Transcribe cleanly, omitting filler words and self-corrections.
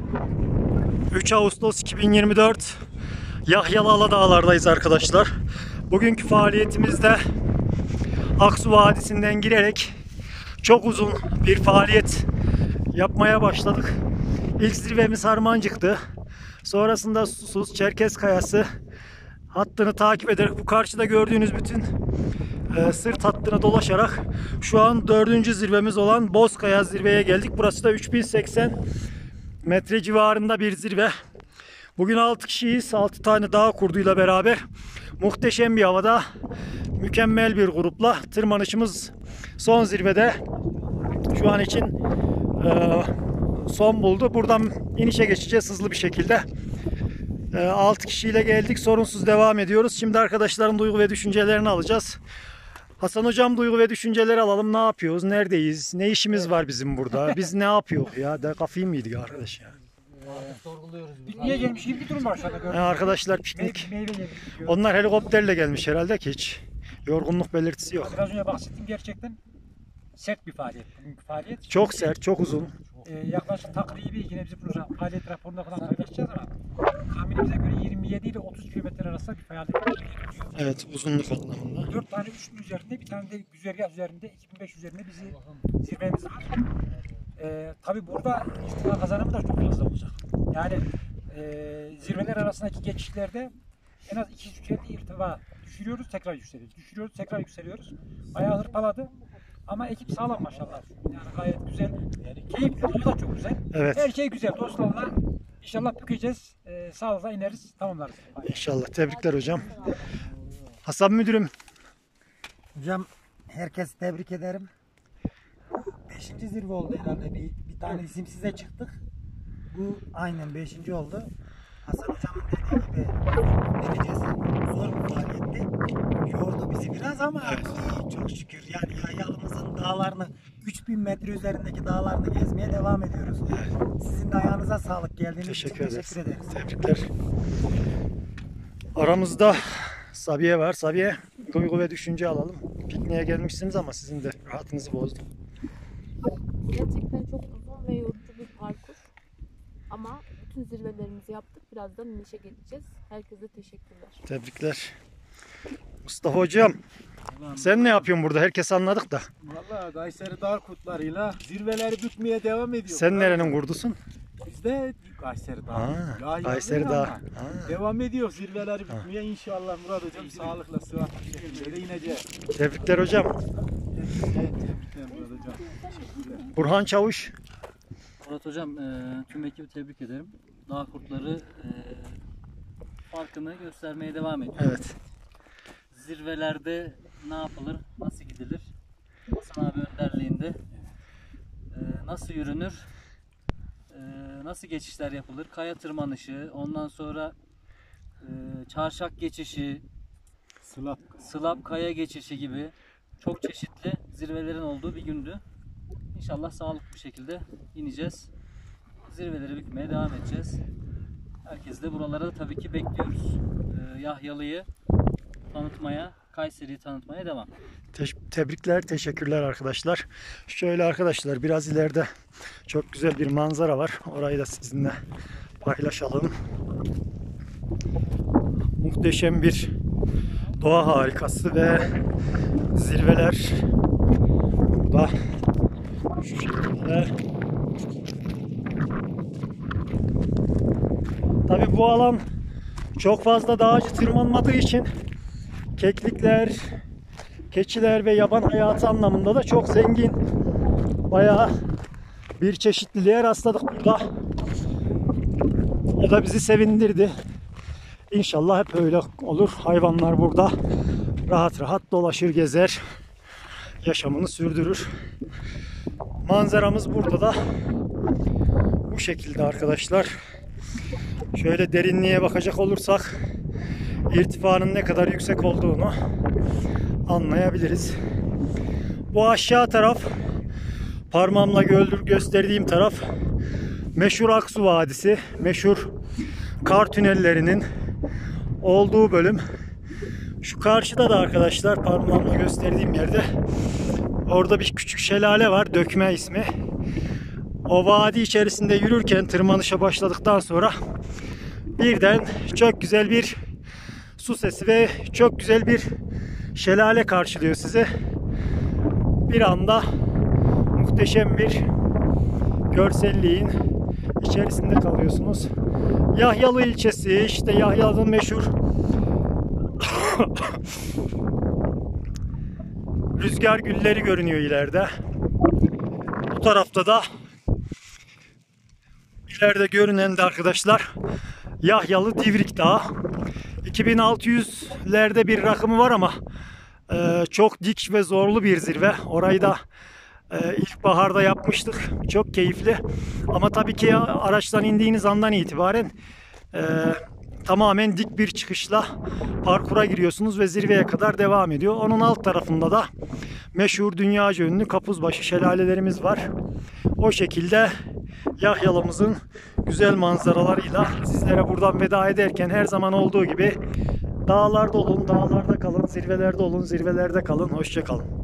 3 Ağustos 2024 Yahyalı Aladağlar'dayız arkadaşlar. Bugünkü faaliyetimizde Aksu Vadisi'nden girerek çok uzun bir faaliyet yapmaya başladık. İlk zirvemiz Harmancık'tı. Sonrasında Susuz, Çerkez Kayası hattını takip ederek bu karşıda gördüğünüz bütün sırt hattına dolaşarak şu an 4. zirvemiz olan Bozkaya zirveye geldik. Burası da 3080 metre civarında bir zirve. Bugün 6 kişiyiz. 6 tane dağ kurduyla beraber muhteşem bir havada mükemmel bir grupla tırmanışımız son zirvede şu an için son buldu. Buradan inişe geçeceğiz hızlı bir şekilde. 6 kişiyle geldik. Sorunsuz devam ediyoruz. Şimdi arkadaşların duygu ve düşüncelerini alacağız. Hasan hocam, duygu ve düşünceleri alalım. Ne yapıyoruz? Neredeyiz? Ne işimiz var bizim burada? Biz ne yapıyoruz ya? De kafayı mı yedik arkadaş ya? Pikniğe gelmiş gibi bir durum var aşağıda gördüm. Arkadaşlar piknik. Meyve yemiş. Onlar helikopterle gelmiş herhalde ki hiç yorgunluk belirtisi yok. Biraz önce bahsettim, gerçekten sert bir faaliyet. Bugünkü faaliyet. Çok sert, çok uzun. Yaklaşık takribi yine bizim program faaliyet raporunda falan paylaşacağız ama tahminimize göre 27 ile 30 kilometre arasında bir faaliyet. Evet, uzunluk anlamında. 4 tane üçlü üzerinde, bir tane de güzergah üzerinde 2500 üzerinde bizi zirvemiz var. Tabi burada irtifa kazanımı da çok fazla olacak. Yani zirveler arasındaki geçişlerde en az 250 irtifa düşürüyoruz, tekrar yükseliyoruz. Düşürüyoruz, tekrar yükseliyoruz. Bayağı hırpaladı. Ama ekip sağlam maşallah. Yani gayet güzel. Keyifli, o da çok güzel. Evet. Her şey güzel. Dostlarla inşallah bükeceğiz. Sağlıkla ineriz, tamamlarız. İnşallah. Tebrikler hocam. Hasan müdürüm. Hocam herkesi tebrik ederim. 5. zirve oldu herhalde. Bir tane isimsize çıktık. Bu aynen 5. oldu. Hasan hocamın dediği gibi derecesi zor bir faaliyetti. Yordu bizi biraz ama iyi, çok şükür. Yani Yahyalımızın dağlarını 3000 metre üzerindeki dağlarını gezmeye devam ediyoruz. Sizin de ayağınıza sağlık, geldiğiniz için Teşekkür ederiz. teşekkür ederiz. Tebrikler. Aramızda Sabiye var. Sabiye, duygu ve düşünce alalım. Pikniğe gelmişsiniz ama sizin de rahatınızı bozdum. Gerçekten çok uzun ve yorucu bir parkur. Ama bütün zirvelerimizi yaptık. Birazdan inişe geçeceğiz. Herkese teşekkürler. Tebrikler. Mustafa hocam, sen ne yapıyorsun burada? Herkes anladık da. Vallahi Kayseri Dağ Kurtları'yla zirveleri bükmeye devam ediyor. Sen nerenin kurdusun? Biz de Kayseri Dağı. Ha, Yahyalıyız Kayseri ama Dağı. Ha. devam ediyor zirveleri bükmeye inşallah Murat hocam sağlıkla sıhhatli bir şekilde ineceğiz. Tebrikler hocam. Tebrikler Murat hocam. Teşekkürler. Burhan Çavuş. Murat hocam, tüm ekibi tebrik ederim. Dağ kurtları farkını göstermeye devam ediyor. Evet. Zirvelerde ne yapılır, nasıl gidilir? Hasan abi önderliğinde nasıl yürünür, nasıl geçişler yapılır? Kaya tırmanışı, ondan sonra çarşak geçişi, sılap kaya geçişi gibi çok çeşitli zirvelerin olduğu bir gündü. İnşallah sağlıklı bir şekilde ineceğiz. Zirveleri bükmeye devam edeceğiz. Herkes de buralara da tabii ki bekliyoruz. Yahyalı'yı tanıtmaya, Kayseri'yi tanıtmaya devam. Tebrikler, teşekkürler arkadaşlar. Şöyle arkadaşlar, biraz ileride çok güzel bir manzara var. Orayı da sizinle paylaşalım. Muhteşem bir doğa harikası ve zirveler burada şu şekilde. Tabii bu alan çok fazla dağcı tırmanmadığı için keklikler, keçiler ve yaban hayatı anlamında da çok zengin. Bayağı bir çeşitliliğe rastladık burada. O da bizi sevindirdi. İnşallah hep öyle olur. Hayvanlar burada rahat rahat dolaşır, gezer, yaşamını sürdürür. Manzaramız burada da bu şekilde arkadaşlar. Şöyle derinliğe bakacak olursak irtifanın ne kadar yüksek olduğunu anlayabiliriz. Bu aşağı taraf, parmağımla gösterdiğim taraf meşhur Aksu Vadisi, meşhur kar tünellerinin olduğu bölüm. Şu karşıda da arkadaşlar, parmağımla gösterdiğim yerde orada bir küçük şelale var, Dökme ismi. O vadi içerisinde yürürken tırmanışa başladıktan sonra birden çok güzel bir su sesi ve çok güzel bir şelale karşılıyor sizi. Bir anda muhteşem bir görselliğin içerisinde kalıyorsunuz. Yahyalı ilçesi, işte Yahyalı'nın meşhur rüzgar gülleri görünüyor ileride. Bu tarafta da ileride görünen de arkadaşlar Yahyalı Divrik Dağı. 2600'lerde bir rakımı var ama çok dik ve zorlu bir zirve. Orayı da ilkbaharda yapmıştık. Çok keyifli. Ama tabii ki araçtan indiğiniz andan itibaren tamamen dik bir çıkışla parkura giriyorsunuz ve zirveye kadar devam ediyor. Onun alt tarafında da meşhur dünyaca ünlü Kapuzbaşı şelalelerimiz var. O şekilde Yahyalımızın güzel manzaralarıyla sizlere buradan veda ederken her zaman olduğu gibi dağlarda olun, dağlarda kalın, zirvelerde olun, zirvelerde kalın. Hoşça kalın.